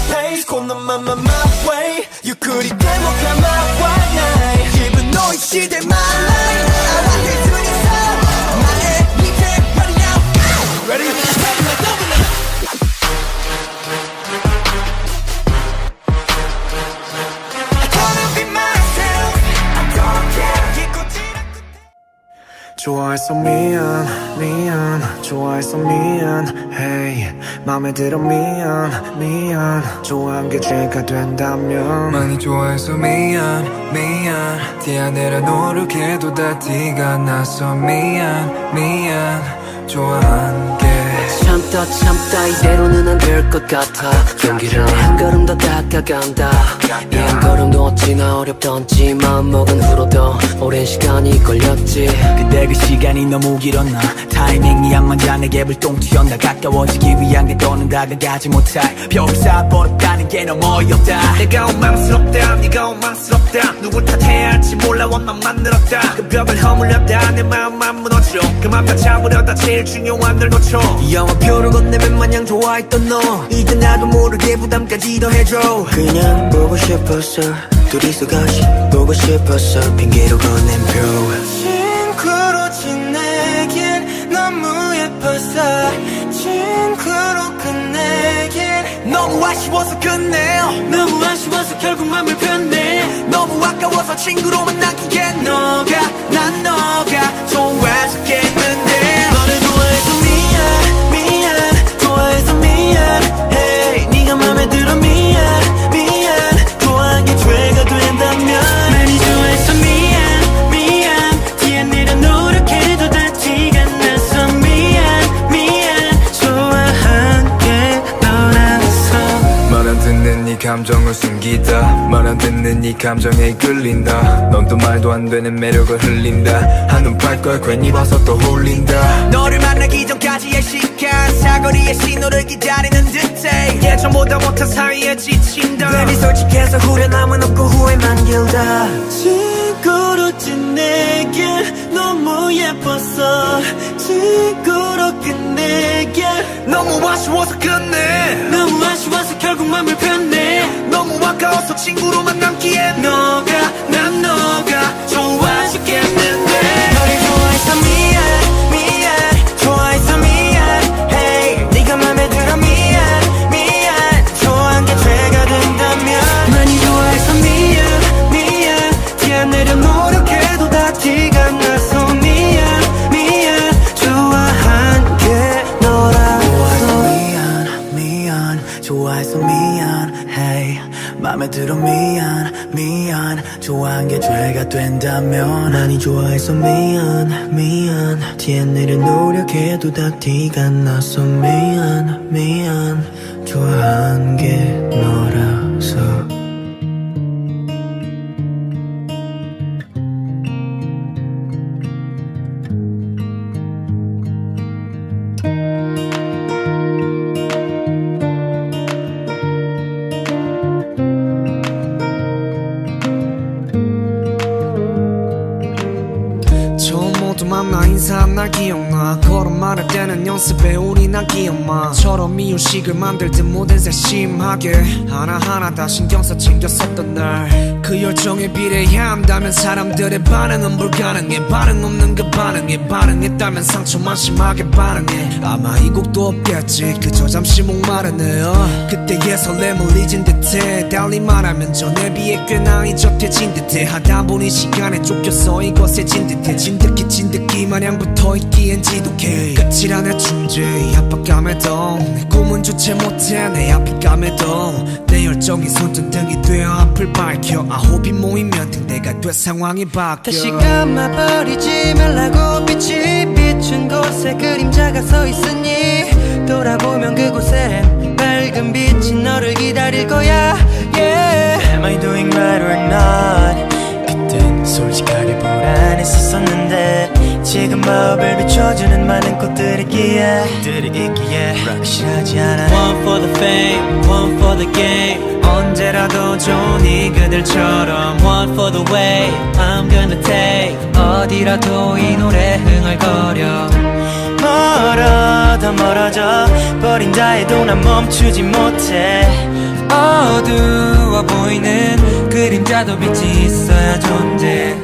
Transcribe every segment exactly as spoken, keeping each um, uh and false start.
pace 곧 너만 my my way 유클이 대목한 my white night 기분 너의 시대 my life I want it to the sun 나의 밑에 ready now ready ready like double I gotta be myself I don't care 좋아해서 미안 미안 좋아해서 미안 hey 맘에 들어 미안 미안 좋아한 게 죄가 된다면 많이 좋아해서 미안 미안 티 안 내라 노력해도 다 티가 나서 미안 미안 좋아한 게 참다 참다 이대로는 안 될 것 같아 용기를 내 한 걸음 더 다가간다 이 한 걸음도 어찌나 어렵던지 마음먹은 후로도 오랜 시간이 걸렸지 그때 그 시간이 너무 길었나 타이밍이 양만자 내게 불똥 튀었나 가까워지기 위한 게 더는 다가가지 못할 벽을 쌓아버렸다는 게 너무 어이없다 내가 원망스럽다 네가 원망스럽다 누굴 탓해야 할지 몰라 원망만 늘었다 그 벽을 허물렸다 내 마음만 무너져 그만 잡으려다 제일 중요한 널 놓쳐 영화표를 건네면 마냥 좋아했던 너 이제 나도 모르게 부담까지 더해줘 그냥 보고 싶었어 둘이서 같이 보고 싶었어 핑계로 건넨 표 친구로 지내길 너무 예뻤어 친구로 끝내길 너무 아쉬워서 끝내 너무 아쉬워서 결국 맘을 폈네 너무 아까워서 친구로만 남기엔 너가 난 너가 좋아 죽겠는데 너를 좋아해서 미안 미안 좋아해서 미안 hey 네가 맘에 들어 미안 미안 좋아한 게 죄가 된다면 많이 좋아해서 미안 미안 뒤에 내려 노력해도 다 티가 나서 미안 미안 좋아한 게 너라서 말 안 듣는 네 감정을 숨기다 말 안 듣는 네 감정에 끌린다 넌 또 말도 안 되는 매력을 흘린다 한눈 팔걸 괜히 봐서 또 홀린다 너를 만나기 전까지의 시간 사거리의 신호를 기다리는 듯해 예전보다 못한 사이에 지친다 괜히 솔직해서 후련함은 없고 후회만 길다 친구로 지내길 너무 예뻤어 친구로 끝내길 너무 아쉬워서 끝내 너무 아쉬워서 결국 맘을 폈네 너무 아까워서 친구로만 남기엔 너가 난 너가 좋아 죽겠는데 너를 좋아해서 미안 미안 좋아해서 미안 hey 네가 맘에 들어 미안 미안 좋아한 게 죄가 된다면 많이 좋아해서 미안 미안 티 안 내려 노력해도 다 티가 나서 미안 미안 좋아한 게 너라서 미안 미안 좋아해서 미안 hey 맘에 들어 미안 미안 좋아한 게 죄가 된다면 많이 좋아해서 미안 미안 티 안 내려 노력해도 다 티가 나서 미안 미안 좋아한 게 너라서 만나 인사한 날 기억나 걸음 말할 때는 연습해 우리 난 기억마처럼 이유식을 만들 듯 모든 세심하게 하나하나 다 신경써 챙겼었던 날 그 열정에 비례해야 한다면 사람들의 반응은 불가능해 반응 없는 그 반응에 반응했다면 상처만 심하게 반응해 아마 이 곡도 없겠지 그저 잠시 목마르네요 그때의 설렘을 잊은 듯해 달리 말하면 전에 비해 꽤나 잊었해진 듯해 하다 보니 시간에 쫓겨서 이것해진 듯해 진득히 진득히 마냥 붙어있기엔 지독해 끝이라는 존재 이 압박감에도 내 꿈은 주체 못해 내 압박감에도 내 열정이 손전등이 되어 앞을 밝혀 아홉이 모이면 등대가 돼 상황이 바뀌어 다시 감아버리지 말라고 빛이 비춘 곳에 그림자가 서 있으니 돌아보면 그곳엔 밝은 빛이 너를 기다릴 거야 yeah. Am I doing right or not 그땐 솔직하게 불안했었었는데 지금 마음을 비춰주는 많은 꽃들이 있기에 꽃들이 있기에 확실하지 않아 One for the fame, one for the game 언제라도 좋니 그들처럼 One for the way I'm gonna take 어디라도 이 노래 흥얼거려 멀어 더 멀어져 버린다 해도 난 멈추지 못해 그림자도 빛이 있어야 존재.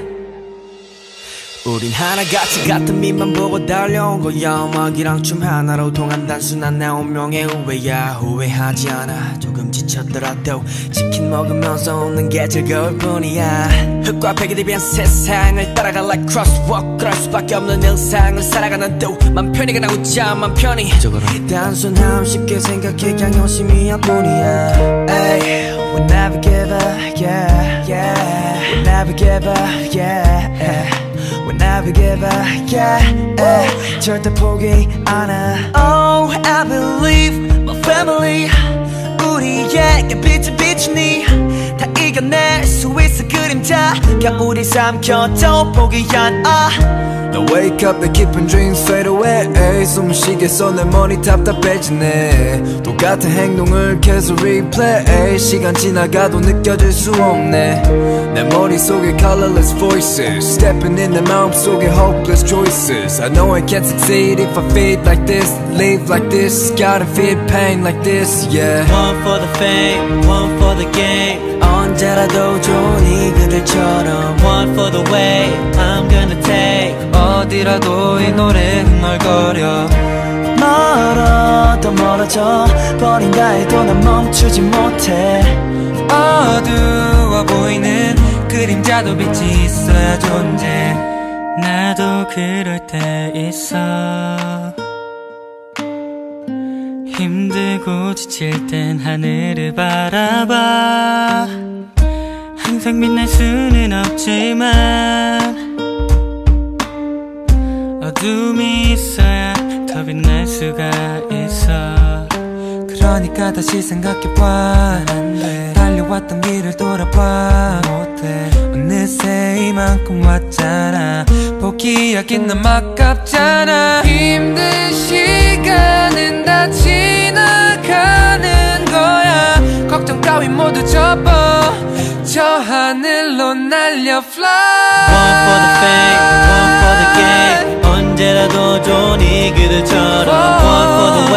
우린 하나같이 같은 빛만 보고 달려온 거야. 음악이랑 춤 하나로 통한 단순한 내 운명의 후회야. 후회하지 않아 조금 지쳤더라도 치킨 먹으면서 웃는 게 즐거울 뿐이야. 흙과 백이 대비한 세상을 따라가 like crosswalk. 그럴 수밖에 없는 일상을 살아가는 또맘 편히 그냥 웃자 맘 편히. 단순함 쉽게 생각해 그냥 열심히 할 뿐이야. Ay, we never give up, yeah, yeah. We never give up, yeah. We never give up, yeah, yeah. 절대 포기 안 해. Oh, I believe my family. 우리에게 빛을 비추니 다 이겨낼 수 있어 그림자. 겨울이 삼켜도 포기 안 해. Now wake up, 내 깊은 dreams fade away. 숨 쉬겠어 내 머리 답답해지네. 똑같은 행동을 계속 replay. 시간 지나가도 느껴질 수 없네. 내 머릿속에 colorless voices stepping in 내 마음속에 hopeless choices. I know I can't succeed if I feel like this, live like this, gotta feel pain like this, yeah. One for the fame, one for the game. 언제라도 좋으니 그들처럼. One for the way I'm gonna take. 어디라도 이 노래 흥얼거려. 멀어 더 멀어져 버린다 해도 난 멈추지 못해. 어두워 보이는 그림자도 빛이 있어야 존재. 나도 그럴 때 있어. 힘들고 지칠 땐 하늘을 바라봐. 항상 빛날 수는 없지만 어둠이 있어야 더 빛날 수가 있어. 그러니까 다시 생각해봐. 달려왔던 길을 돌아봐 못해. 어느새 이만큼 왔잖아. 포기하긴 너무 아깝잖아. 힘든 시간은 다 지나가는 거야. 걱정 따윈 모두 접어. 저 하늘로 날려 fly. One for the fame, one for the game. 언제라도 좋으니 그들처럼. One for the